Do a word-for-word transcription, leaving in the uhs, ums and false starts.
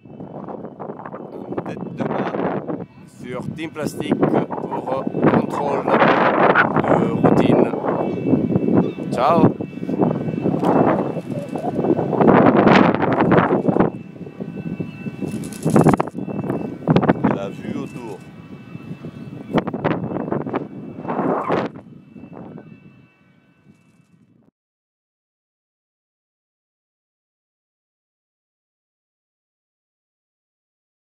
Peut-être demain sur Team Plastique pour contrôle de routine. Ciao!